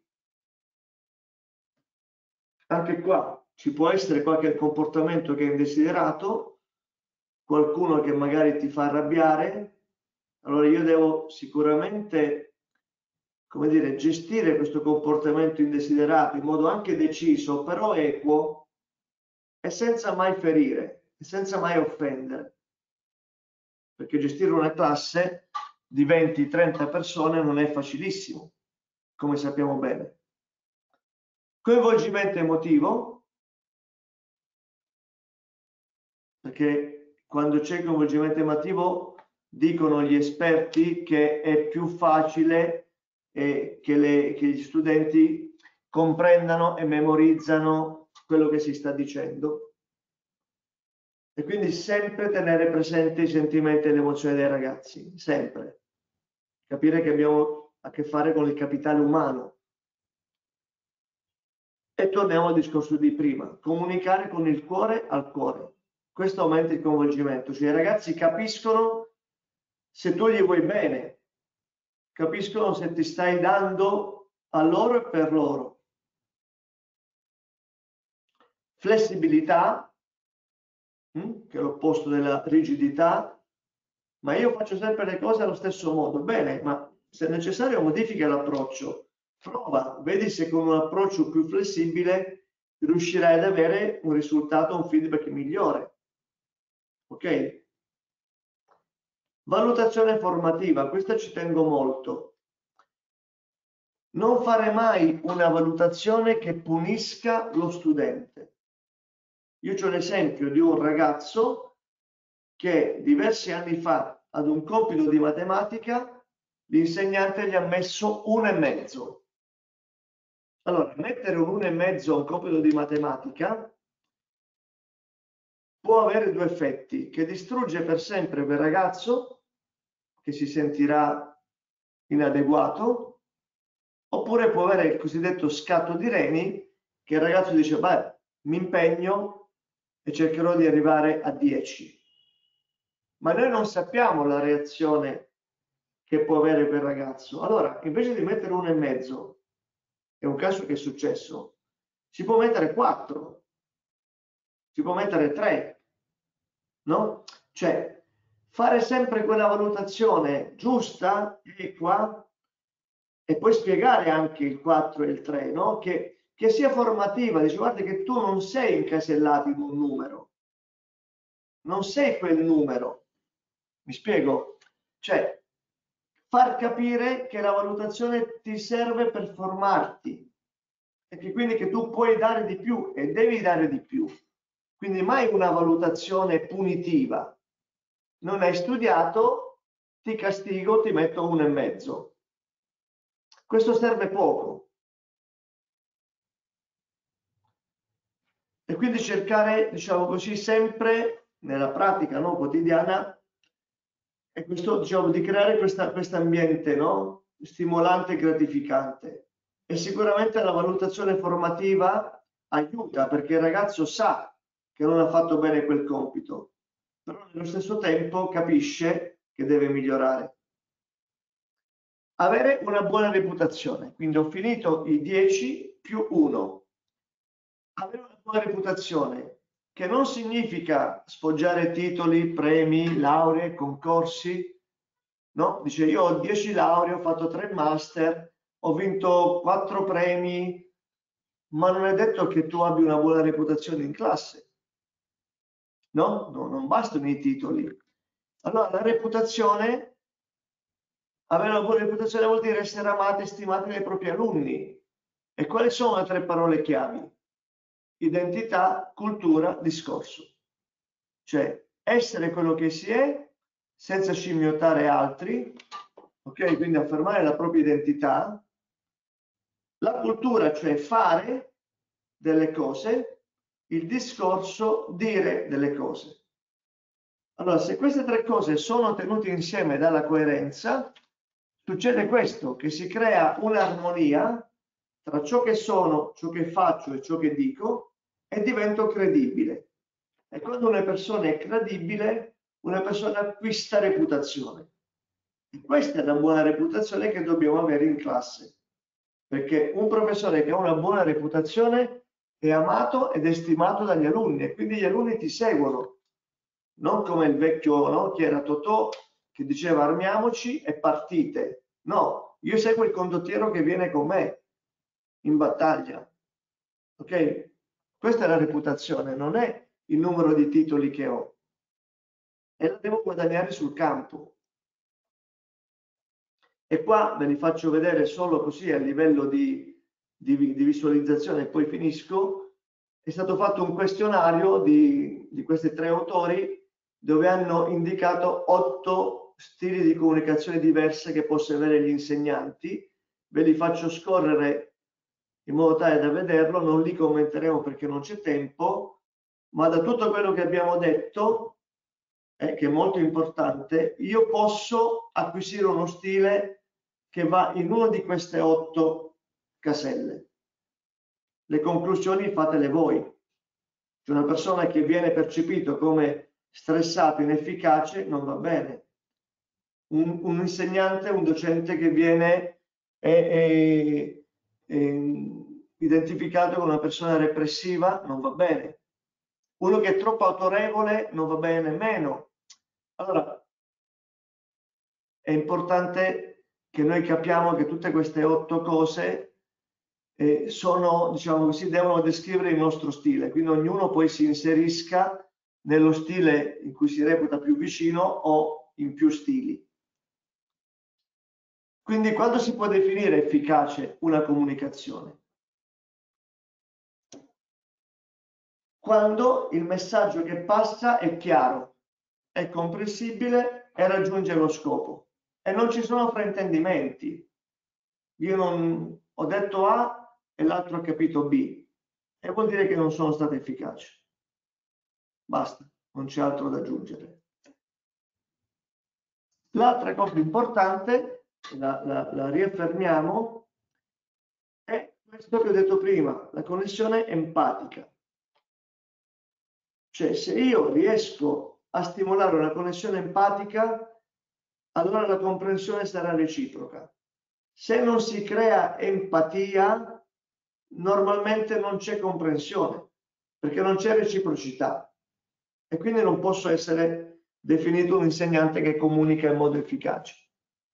Anche qua ci può essere qualche comportamento che è indesiderato, qualcuno che magari ti fa arrabbiare, allora io devo sicuramente, come dire, gestire questo comportamento indesiderato in modo anche deciso, però equo e senza mai ferire, e senza mai offendere. Perché gestire una classe di venti trenta persone non è facilissimo, come sappiamo bene. Coinvolgimento emotivo, perché quando c'è coinvolgimento emotivo dicono gli esperti che è più facile eh, che, le, che gli studenti comprendano e memorizzano quello che si sta dicendo. E quindi sempre tenere presente i sentimenti e le emozioni dei ragazzi, sempre. Capire che abbiamo a che fare con il capitale umano. E torniamo al discorso di prima, comunicare con il cuore al cuore. Questo aumenta il coinvolgimento, cioè i ragazzi capiscono se tu gli vuoi bene, capiscono se ti stai dando a loro e per loro. Flessibilità, che è l'opposto della rigidità, ma io faccio sempre le cose allo stesso modo. Bene, ma se è necessario modifica l'approccio. Prova, vedi se con un approccio più flessibile riuscirai ad avere un risultato, un feedback migliore. Ok? Valutazione formativa, questa ci tengo molto. Non fare mai una valutazione che punisca lo studente. Io ho l'esempio di un ragazzo che diversi anni fa ad un compito di matematica l'insegnante gli ha messo un e mezzo. Allora, mettere un uno e mezzo a un compito di matematica può avere due effetti, che distrugge per sempre quel ragazzo, che si sentirà inadeguato, oppure può avere il cosiddetto scatto di reni, che il ragazzo dice, beh, mi impegno e cercherò di arrivare a dieci. Ma noi non sappiamo la reazione che può avere quel ragazzo. Allora, invece di mettere uno e mezzo, è un caso che è successo, si può mettere quattro, si può mettere tre, no? Cioè, fare sempre quella valutazione giusta, equa, e poi spiegare anche il quattro e il tre, no? Che, che sia formativa, dice guarda che tu non sei incasellato in un numero, non sei quel numero, mi spiego? Cioè, far capire che la valutazione ti serve per formarti e che quindi che tu puoi dare di più e devi dare di più. Quindi mai una valutazione punitiva. Non hai studiato, ti castigo, ti metto uno e mezzo. Questo serve poco. E quindi cercare, diciamo così, sempre nella pratica, no, quotidiana, e questo, diciamo, di creare questo ambiente, no, stimolante e gratificante. E sicuramente la valutazione formativa aiuta, perché il ragazzo sa che non ha fatto bene quel compito, però nello stesso tempo capisce che deve migliorare. Avere una buona reputazione, quindi ho finito i dieci più uno. Avere una buona reputazione, che non significa sfoggiare titoli, premi, lauree, concorsi, no? Dice io ho dieci lauree, ho fatto tre master, ho vinto quattro premi, ma non è detto che tu abbia una buona reputazione in classe, no? No, non bastano i titoli. Allora la reputazione, avere una buona reputazione vuol dire essere amati e stimati dai propri alunni. E quali sono le tre parole chiavi? Identità, cultura, discorso. Cioè essere quello che si è senza scimmiottare altri, ok? Quindi affermare la propria identità. La cultura, cioè fare delle cose, il discorso, dire delle cose. Allora, se queste tre cose sono tenute insieme dalla coerenza, succede questo, che si crea un'armonia tra ciò che sono, ciò che faccio e ciò che dico, e divento credibile. E quando una persona è credibile, una persona acquista reputazione. E questa è la buona reputazione che dobbiamo avere in classe. Perché un professore che ha una buona reputazione è amato ed è stimato dagli alunni e quindi gli alunni ti seguono. Non come il vecchio, no, che era Totò, che diceva armiamoci e partite. No, io seguo il condottiero che viene con me in battaglia. Ok? Questa è la reputazione, non è il numero di titoli che ho. E la devo guadagnare sul campo. E qua ve li faccio vedere solo così a livello di, di, di visualizzazione e poi finisco. È stato fatto un questionario di, di questi tre autori dove hanno indicato otto stili di comunicazione diverse che possono avere gli insegnanti. Ve li faccio scorrere in modo tale da vederlo, non li commenteremo perché non c'è tempo, ma da tutto quello che abbiamo detto, eh, che è molto importante, io posso acquisire uno stile che va in una di queste otto caselle. Le conclusioni fatele voi. C'è una persona che viene percepito come stressato, inefficace, non va bene. Un, un insegnante, un docente che viene è, è, è identificato come una persona repressiva, non va bene. Uno che è troppo autorevole non va bene nemmeno. Allora, è importante che noi capiamo che tutte queste otto cose eh, sono, diciamo così, devono descrivere il nostro stile, quindi ognuno poi si inserisca nello stile in cui si reputa più vicino o in più stili. Quindi quando si può definire efficace una comunicazione? Quando il messaggio che passa è chiaro, è comprensibile e raggiunge lo scopo e non ci sono fraintendimenti. Io non ho detto A e l'altro ha capito B e vuol dire che non sono stato efficace. Basta, non c'è altro da aggiungere. L'altra cosa importante, la, la, la riaffermiamo, è questo che ho detto prima, la connessione empatica. Cioè, se io riesco a stimolare una connessione empatica, allora la comprensione sarà reciproca. Se non si crea empatia, normalmente non c'è comprensione, perché non c'è reciprocità. E quindi non posso essere definito un insegnante che comunica in modo efficace.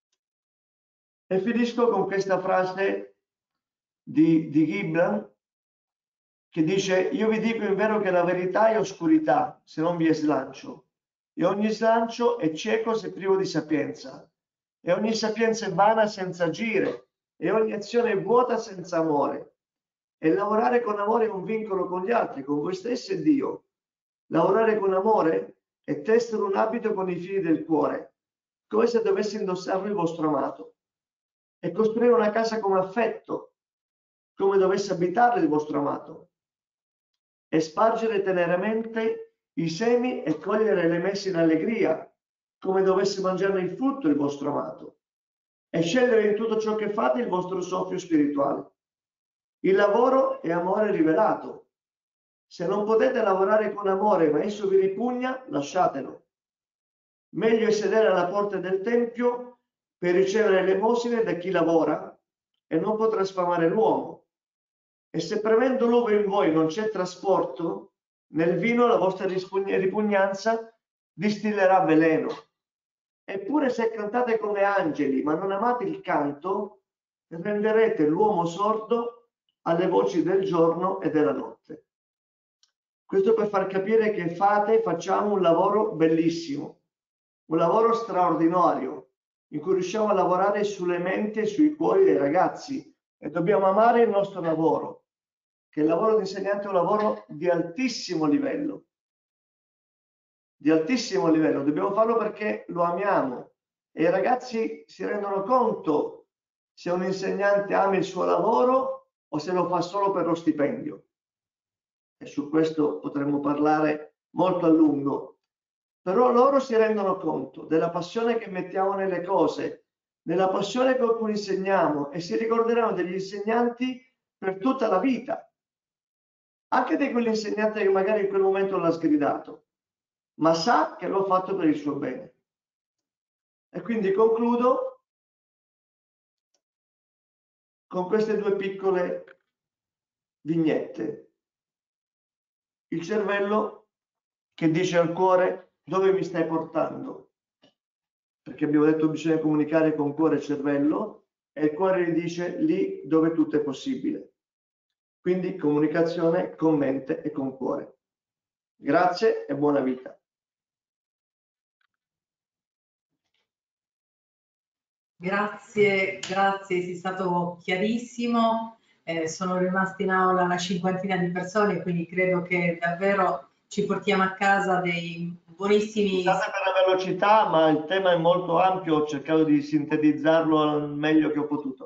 E finisco con questa frase di, di Gibran, che dice: io vi dico in vero che la verità è oscurità se non vi è slancio, e ogni slancio è cieco se privo di sapienza, e ogni sapienza è vana senza agire, e ogni azione è vuota senza amore. E lavorare con amore è un vincolo con gli altri, con voi stessi e Dio. Lavorare con amore è tessere un abito con i fili del cuore, come se dovesse indossarlo il vostro amato, e costruire una casa con affetto, come dovesse abitarla il vostro amato, e spargere teneramente i semi e cogliere le messe in allegria, come dovesse mangiarne il frutto il vostro amato, e scegliere in tutto ciò che fate il vostro soffio spirituale. Il lavoro è amore rivelato. Se non potete lavorare con amore ma esso vi ripugna, lasciatelo. Meglio è sedere alla porta del tempio per ricevere l'elemosina da chi lavora e non potrà sfamare l'uomo. E se premendo l'uovo in voi non c'è trasporto, nel vino la vostra ripugnanza distillerà veleno. Eppure se cantate come angeli ma non amate il canto, renderete l'uomo sordo alle voci del giorno e della notte. Questo per far capire che fate, facciamo un lavoro bellissimo, un lavoro straordinario, in cui riusciamo a lavorare sulle menti e sui cuori dei ragazzi, e dobbiamo amare il nostro lavoro, che il lavoro di insegnante è un lavoro di altissimo livello, di altissimo livello, dobbiamo farlo perché lo amiamo, e i ragazzi si rendono conto se un insegnante ama il suo lavoro o se lo fa solo per lo stipendio. E su questo potremmo parlare molto a lungo, però loro si rendono conto della passione che mettiamo nelle cose, della passione con cui insegniamo, e si ricorderanno degli insegnanti per tutta la vita, anche di quell'insegnante che magari in quel momento l'ha sgridato, ma sa che l'ho fatto per il suo bene. E quindi concludo con queste due piccole vignette. Il cervello che dice al cuore: dove mi stai portando? Perché abbiamo detto che bisogna comunicare con cuore e cervello, e il cuore gli dice: lì dove tutto è possibile. Quindi comunicazione con mente e con cuore. Grazie e buona vita. Grazie, grazie, sei stato chiarissimo. Eh, sono rimasti in aula una cinquantina di persone, quindi credo che davvero ci portiamo a casa dei buonissimi... Scusate per la velocità, ma il tema è molto ampio, ho cercato di sintetizzarlo al meglio che ho potuto.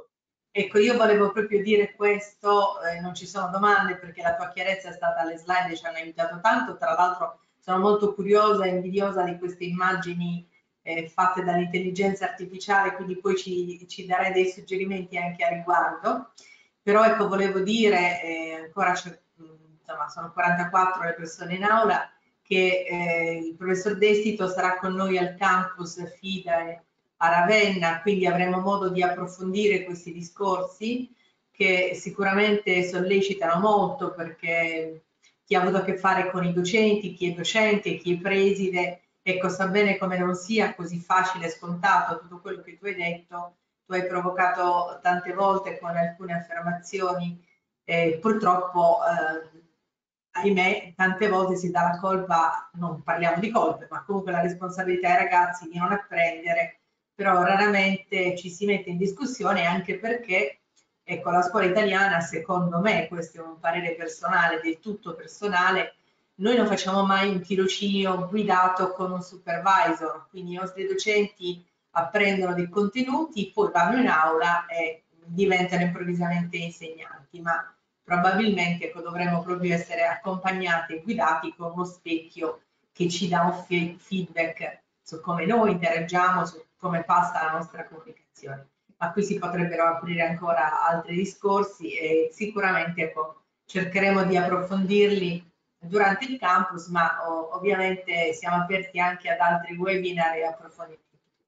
Ecco, io volevo proprio dire questo, eh, non ci sono domande perché la tua chiarezza è stata alle slide e ci hanno aiutato tanto, tra l'altro sono molto curiosa e invidiosa di queste immagini eh, fatte dall'intelligenza artificiale, quindi poi ci, ci darei dei suggerimenti anche a riguardo, però ecco volevo dire, eh, ancora insomma sono quarantaquattro le persone in aula, che eh, il professor Destito sarà con noi al campus FIDA a Ravenna, quindi avremo modo di approfondire questi discorsi che sicuramente sollecitano molto, perché chi ha avuto a che fare con i docenti, chi è docente, chi è preside, ecco, sa bene come non sia così facile e scontato tutto quello che tu hai detto. Tu hai provocato tante volte con alcune affermazioni, eh, purtroppo eh, ahimè tante volte si dà la colpa, non parliamo di colpe, ma comunque la responsabilità ai ragazzi di non apprendere, però raramente ci si mette in discussione, anche perché ecco, la scuola italiana, secondo me, questo è un parere personale, del tutto personale, noi non facciamo mai un tirocinio guidato con un supervisor, quindi i nostri docenti apprendono dei contenuti, poi vanno in aula e diventano improvvisamente insegnanti, ma probabilmente ecco, dovremmo proprio essere accompagnati e guidati con uno specchio che ci dà un feedback su come noi interagiamo, su come passa la nostra comunicazione. Ma qui si potrebbero aprire ancora altri discorsi e sicuramente ecco, cercheremo di approfondirli durante il campus, ma oh, ovviamente siamo aperti anche ad altri webinar e approfondimenti.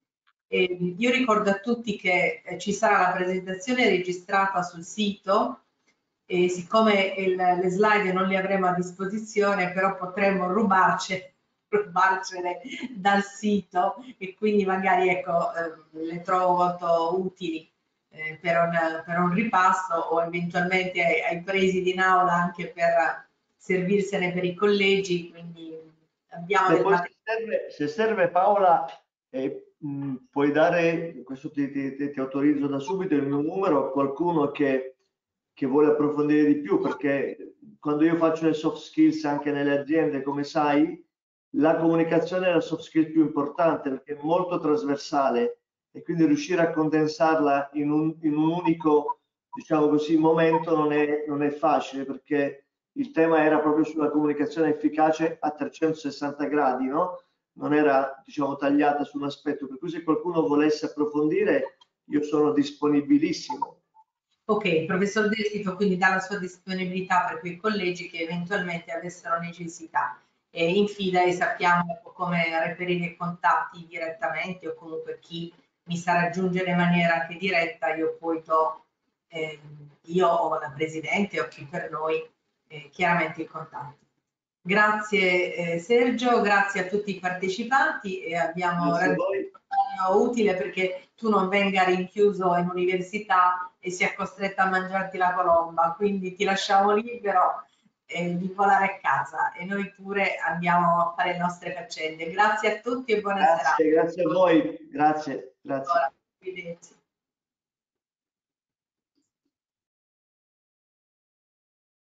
E io ricordo a tutti che eh, ci sarà la presentazione registrata sul sito e siccome il, le slide non le avremo a disposizione, però potremmo rubarcene, rubarcene dal sito e quindi magari ecco, eh, le trovo molto utili eh, per, un, per un ripasso o eventualmente ai, ai presidi in aula anche per servirsene per i collegi, quindi abbiamo se, del poi, se, serve, se serve Paola, eh, mh, puoi dare, questo ti, ti, ti, ti autorizzo da subito, il mio numero a qualcuno che, che vuole approfondire di più, perché quando io faccio le soft skills anche nelle aziende, come sai, la comunicazione è la soft skill più importante perché è molto trasversale e quindi riuscire a condensarla in un, in un unico, diciamo così, momento non è, non è facile, perché il tema era proprio sulla comunicazione efficace a trecentosessanta gradi, no? Non era, diciamo, tagliata su un aspetto, per cui se qualcuno volesse approfondire io sono disponibilissimo. Ok, professor Destito quindi dà la sua disponibilità per quei collegi che eventualmente avessero necessità. E infine sappiamo come reperire i contatti direttamente o comunque chi mi sa raggiungere in maniera anche diretta, io poi do, eh, io o la Presidente o chi per noi, eh, chiaramente i contatti. Grazie eh, Sergio, grazie a tutti i partecipanti e abbiamo raggiunto un utile perché tu non venga rinchiuso in università e sia costretto a mangiarti la colomba, quindi ti lasciamo libero eh, di volare a casa e noi pure andiamo a fare le nostre faccende. Grazie a tutti e buona Grazie, serata. grazie a voi, grazie, grazie. Allora,